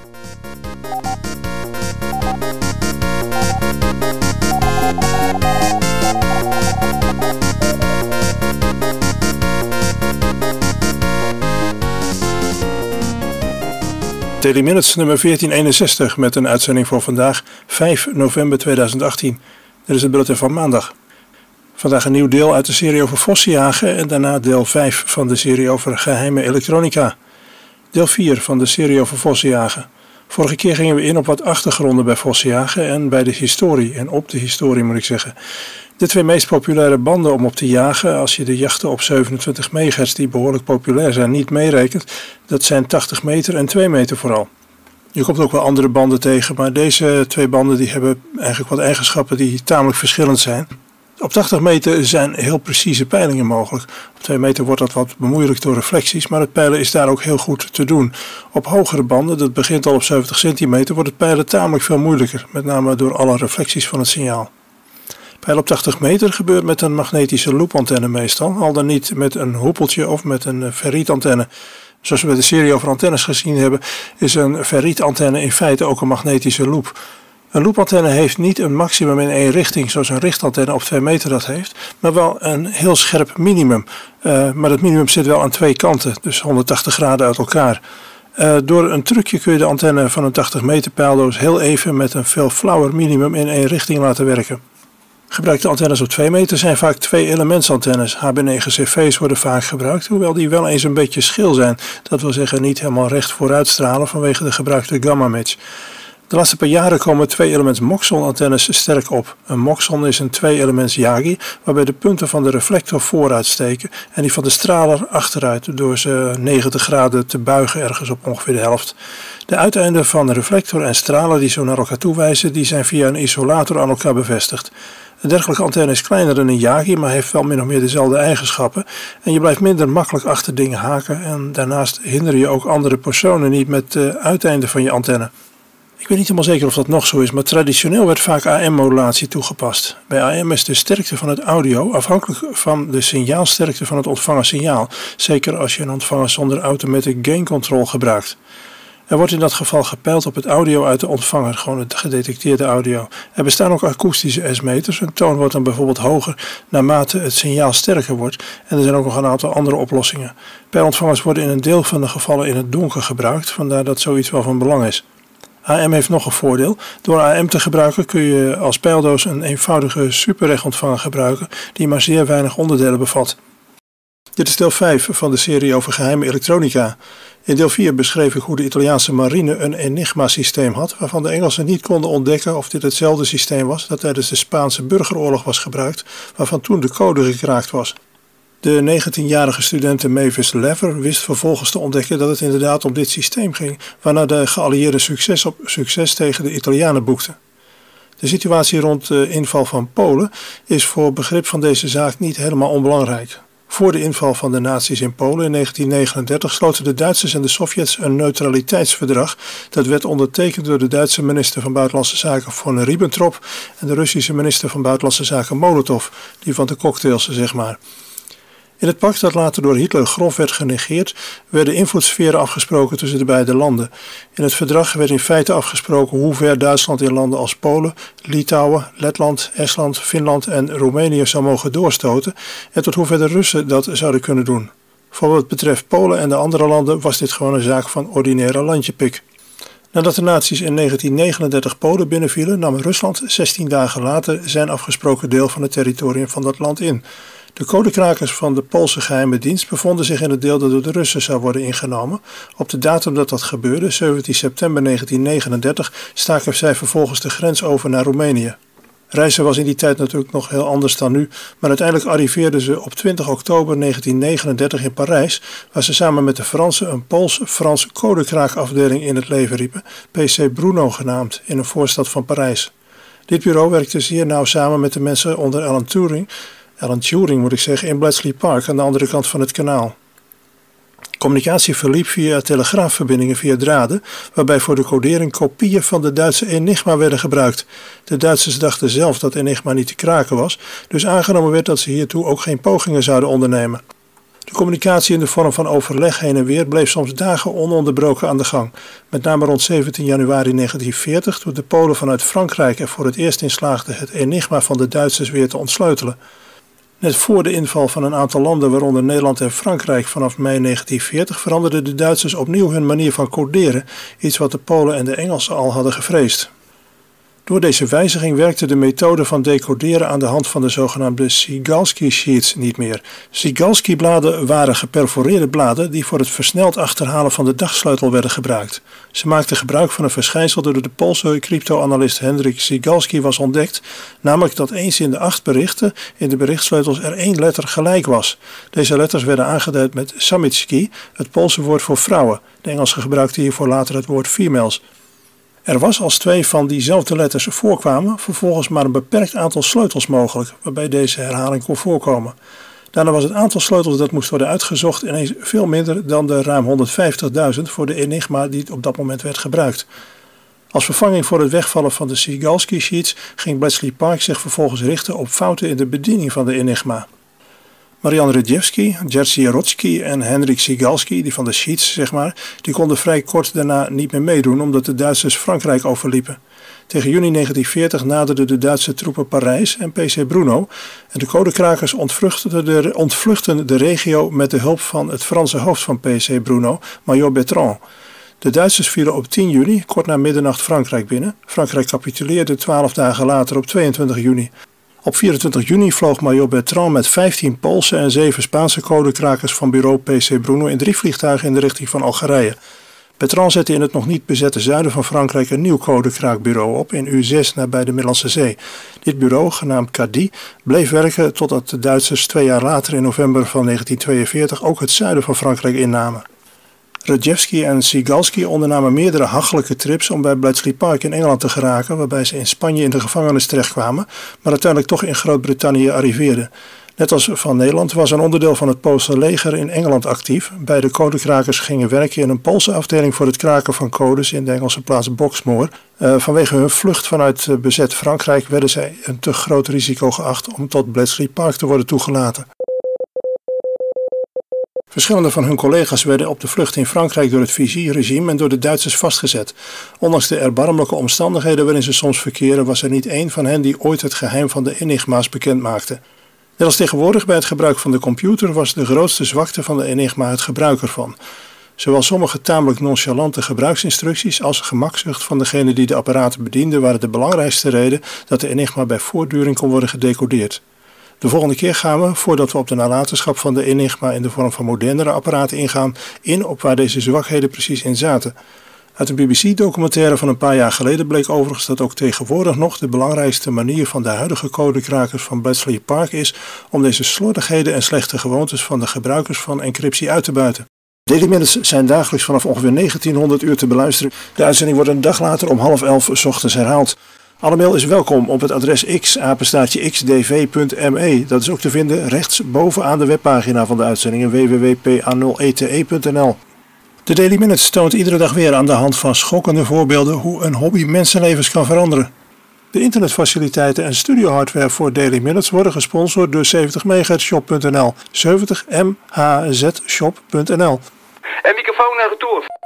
Daily Minutes nummer 1461 met een uitzending voor vandaag 5 november 2018. Dit is het bulletin van maandag. Vandaag een nieuw deel uit de serie over vossenjagen en daarna deel 5 van de serie over geheime elektronica. Deel 4 van de serie over vossenjagen. Vorige keer gingen we in op wat achtergronden bij vossenjagen en bij de historie, en op de historie moet ik zeggen. De twee meest populaire banden om op te jagen, als je de jachten op 27 MHz die behoorlijk populair zijn niet meerekent, dat zijn 80 meter en 2 meter vooral. Je komt ook wel andere banden tegen, maar deze twee banden die hebben eigenlijk wat eigenschappen die tamelijk verschillend zijn. Op 80 meter zijn heel precieze peilingen mogelijk. Op 2 meter wordt dat wat bemoeilijkt door reflecties, maar het peilen is daar ook heel goed te doen. Op hogere banden, dat begint al op 70 centimeter, wordt het peilen tamelijk veel moeilijker, met name door alle reflecties van het signaal. Peilen op 80 meter gebeurt met een magnetische loopantenne meestal, al dan niet met een hoepeltje of met een ferrietantenne. Zoals we bij de serie over antennes gezien hebben, is een ferrietantenne in feite ook een magnetische loop. Een loopantenne heeft niet een maximum in één richting zoals een richtantenne op 2 meter dat heeft, maar wel een heel scherp minimum. Maar dat minimum zit wel aan twee kanten, dus 180 graden uit elkaar. Door een trucje kun je de antenne van een 80 meter peildoos heel even met een veel flauwer minimum in één richting laten werken. Gebruikte antennes op 2 meter zijn vaak 2-elementsantennes. HB9CV's worden vaak gebruikt, hoewel die wel eens een beetje schil zijn. Dat wil zeggen niet helemaal recht vooruit stralen vanwege de gebruikte gamma-match. De laatste paar jaren komen 2-elements Moxon-antennes sterk op. Een Moxon is een 2-elements Yagi, waarbij de punten van de reflector vooruit steken en die van de straler achteruit, door ze 90 graden te buigen ergens op ongeveer de helft. De uiteinden van reflector en straler die zo naar elkaar toe wijzen, die zijn via een isolator aan elkaar bevestigd. Een dergelijke antenne is kleiner dan een Yagi, maar heeft wel min of meer dezelfde eigenschappen. En je blijft minder makkelijk achter dingen haken en daarnaast hinder je ook andere personen niet met de uiteinden van je antenne. Ik weet niet helemaal zeker of dat nog zo is, maar traditioneel werd vaak AM-modulatie toegepast. Bij AM is de sterkte van het audio afhankelijk van de signaalsterkte van het ontvangen signaal, zeker als je een ontvanger zonder automatic gain control gebruikt. Er wordt in dat geval gepeild op het audio uit de ontvanger, gewoon het gedetecteerde audio. Er bestaan ook akoestische S-meters. Een toon wordt dan bijvoorbeeld hoger naarmate het signaal sterker wordt. En er zijn ook nog een aantal andere oplossingen. Peilontvangers worden in een deel van de gevallen in het donker gebruikt, vandaar dat zoiets wel van belang is. AM heeft nog een voordeel. Door AM te gebruiken kun je als peildoos een eenvoudige superregontvanger gebruiken die maar zeer weinig onderdelen bevat. Dit is deel 5 van de serie over geheime elektronica. In deel 4 beschreef ik hoe de Italiaanse marine een Enigma-systeem had, waarvan de Engelsen niet konden ontdekken of dit hetzelfde systeem was dat tijdens de Spaanse burgeroorlog was gebruikt, waarvan toen de code gekraakt was. De 19-jarige studente Mavis Lever wist vervolgens te ontdekken dat het inderdaad om dit systeem ging, waarna de geallieerden succes op succes tegen de Italianen boekten. De situatie rond de inval van Polen is voor begrip van deze zaak niet helemaal onbelangrijk. Voor de inval van de nazi's in Polen in 1939 sloten de Duitsers en de Sovjets een neutraliteitsverdrag. Dat werd ondertekend door de Duitse minister van Buitenlandse Zaken von Ribbentrop en de Russische minister van Buitenlandse Zaken Molotov, die van de cocktails zeg maar. In het pact dat later door Hitler grof werd genegeerd, werden invloedssferen afgesproken tussen de beide landen. In het verdrag werd in feite afgesproken hoe ver Duitsland in landen als Polen, Litouwen, Letland, Estland, Finland en Roemenië zou mogen doorstoten en tot hoever de Russen dat zouden kunnen doen. Voor wat betreft Polen en de andere landen was dit gewoon een zaak van ordinaire landjepik. Nadat de nazi's in 1939 Polen binnenvielen, nam Rusland 16 dagen later zijn afgesproken deel van het territorium van dat land in. De codekrakers van de Poolse geheime dienst bevonden zich in het deel dat door de Russen zou worden ingenomen. Op de datum dat dat gebeurde, 17 september 1939, staken zij vervolgens de grens over naar Roemenië. Reizen was in die tijd natuurlijk nog heel anders dan nu, maar uiteindelijk arriveerden ze op 20 oktober 1939 in Parijs, waar ze samen met de Fransen een Pools-Frans codekraakafdeling in het leven riepen, PC Bruno genaamd, in een voorstad van Parijs. Dit bureau werkte zeer nauw samen met de mensen onder Alan Turing moet ik zeggen, in Bletchley Park aan de andere kant van het kanaal. Communicatie verliep via telegraafverbindingen via draden, waarbij voor de codering kopieën van de Duitse Enigma werden gebruikt. De Duitsers dachten zelf dat Enigma niet te kraken was, dus aangenomen werd dat ze hiertoe ook geen pogingen zouden ondernemen. De communicatie in de vorm van overleg heen en weer bleef soms dagen ononderbroken aan de gang. Met name rond 17 januari 1940, toen de Polen vanuit Frankrijk er voor het eerst in slaagden het enigma van de Duitsers weer te ontsleutelen. Net voor de inval van een aantal landen, waaronder Nederland en Frankrijk, vanaf mei 1940 veranderden de Duitsers opnieuw hun manier van coderen, iets wat de Polen en de Engelsen al hadden gevreesd. Door deze wijziging werkte de methode van decoderen aan de hand van de zogenaamde Zygalski sheets niet meer. Zygalski-bladen waren geperforeerde bladen die voor het versneld achterhalen van de dagsleutel werden gebruikt. Ze maakten gebruik van een verschijnsel dat door de Poolse cryptoanalist Henryk Zygalski was ontdekt, namelijk dat eens in de 8 berichten in de berichtsleutels er 1 letter gelijk was. Deze letters werden aangeduid met samicki, het Poolse woord voor vrouwen. De Engelsen gebruikten hiervoor later het woord females. Er was, als 2 van diezelfde letters voorkwamen, vervolgens maar een beperkt aantal sleutels mogelijk, waarbij deze herhaling kon voorkomen. Daarna was het aantal sleutels dat moest worden uitgezocht ineens veel minder dan de ruim 150.000 voor de enigma die op dat moment werd gebruikt. Als vervanging voor het wegvallen van de Zygalski sheets ging Bletchley Park zich vervolgens richten op fouten in de bediening van de enigma. Marian Rejewski, Jerzy Rotsky en Henryk Zygalski, die van de sheets die konden vrij kort daarna niet meer meedoen omdat de Duitsers Frankrijk overliepen. Tegen juni 1940 naderden de Duitse troepen Parijs en PC Bruno en de codekrakers ontvluchtten de regio met de hulp van het Franse hoofd van PC Bruno, Major Bertrand. De Duitsers vielen op 10 juni, kort na middernacht, Frankrijk binnen. Frankrijk capituleerde 12 dagen later op 22 juni. Op 24 juni vloog Major Bertrand met 15 Poolse en 7 Spaanse codekrakers van bureau PC Bruno in 3 vliegtuigen in de richting van Algerije. Bertrand zette in het nog niet bezette zuiden van Frankrijk een nieuw codekraakbureau op in U6 nabij de Middellandse Zee. Dit bureau, genaamd Cady, bleef werken totdat de Duitsers 2 jaar later in november van 1942 ook het zuiden van Frankrijk innamen. Rejewski en Zygalski ondernamen meerdere hachelijke trips om bij Bletchley Park in Engeland te geraken, waarbij ze in Spanje in de gevangenis terechtkwamen, maar uiteindelijk toch in Groot-Brittannië arriveerden. Net als van Nederland was een onderdeel van het Poolse leger in Engeland actief. Beide codekrakers gingen werken in een Poolse afdeling voor het kraken van codes in de Engelse plaats Boxmoor. Vanwege hun vlucht vanuit bezet Frankrijk werden zij een te groot risico geacht om tot Bletchley Park te worden toegelaten. Verschillende van hun collega's werden op de vlucht in Frankrijk door het Vichy-regime en door de Duitsers vastgezet. Ondanks de erbarmelijke omstandigheden waarin ze soms verkeren, was er niet één van hen die ooit het geheim van de enigma's bekend maakte. Net als tegenwoordig bij het gebruik van de computer was de grootste zwakte van de enigma het gebruik ervan. Zowel sommige tamelijk nonchalante gebruiksinstructies als gemakzucht van degene die de apparaten bediende waren de belangrijkste reden dat de enigma bij voortduring kon worden gedecodeerd. De volgende keer gaan we, voordat we op de nalatenschap van de enigma in de vorm van modernere apparaten ingaan, op waar deze zwakheden precies in zaten. Uit een BBC-documentaire van een paar jaar geleden bleek overigens dat ook tegenwoordig nog de belangrijkste manier van de huidige codekrakers van Bletchley Park is om deze slordigheden en slechte gewoontes van de gebruikers van encryptie uit te buiten. Daily Minutes zijn dagelijks vanaf ongeveer 1900 uur te beluisteren. De uitzending wordt een dag later om 10:30 's ochtends herhaald. Alle mail is welkom op het adres x@xdv.me. Dat is ook te vinden rechts bovenaan de webpagina van de uitzendingen www.pa0ete.nl. De Daily Minutes toont iedere dag weer aan de hand van schokkende voorbeelden hoe een hobby mensenlevens kan veranderen. De internetfaciliteiten en studiohardware voor Daily Minutes worden gesponsord door 70mhzshop.nl. 70mhzshop.nl. En microfoon naar retour.